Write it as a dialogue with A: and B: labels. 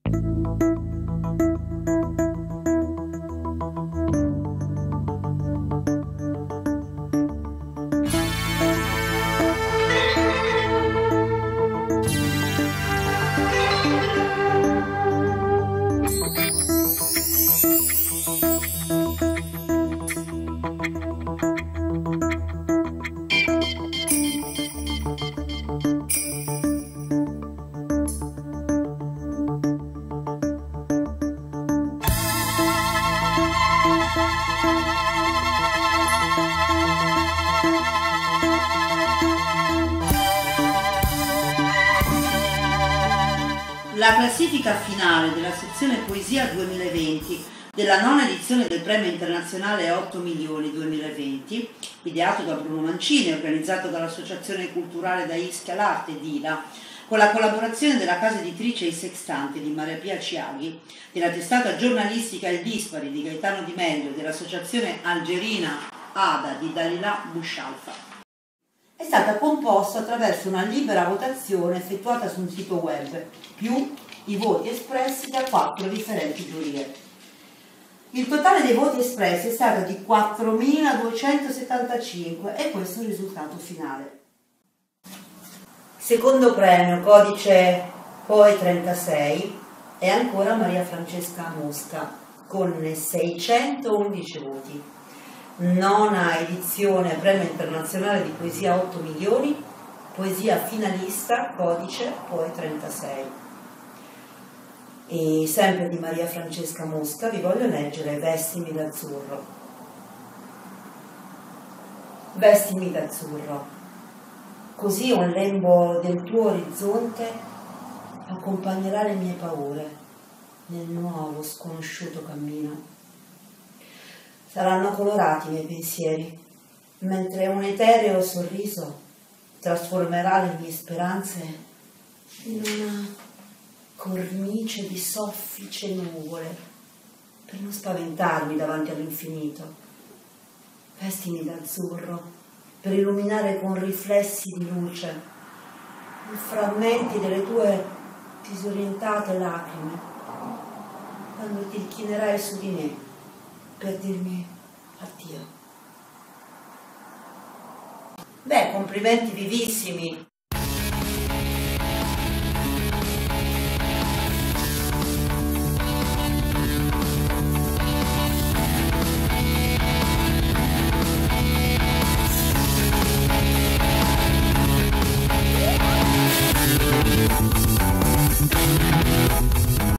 A: La classifica finale della sezione Poesia 2020 della nona edizione del Premio Internazionale 8 Milioni 2020, ideato da Bruno Mancini e organizzato dall'Associazione Culturale da Ischia l'Arte DILA, con la collaborazione della casa editrice I Sextanti di Maria Pia Ciaghi, della testata giornalistica Il Dispari di Gaetano Di Meglio e dell'Associazione Algerina ADA di Dalila Bushalfa. È stata composta attraverso una libera votazione effettuata su un sito web, più i voti espressi da 4 differenti giurie. Il totale dei voti espressi è stato di 4.275 e questo è il risultato finale. Secondo premio, codice POE 36, è ancora Maria Francesca Mosca con 611 voti. Nona edizione Premio Internazionale di Poesia 8 Milioni, poesia finalista, codice POE 36. E sempre di Maria Francesca Mosca vi voglio leggere Vestimi d'azzurro. Vestimi d'azzurro, così un lembo del tuo orizzonte accompagnerà le mie paure nel nuovo sconosciuto cammino. Saranno colorati i miei pensieri, mentre un etereo sorriso trasformerà le mie speranze in una cornice di soffice nuvole per non spaventarmi davanti all'infinito. Vestimi d'azzurro per illuminare con riflessi di luce i frammenti delle tue disorientate lacrime quando ti chinerai su di me per dirmi addio. Beh, complimenti vivissimi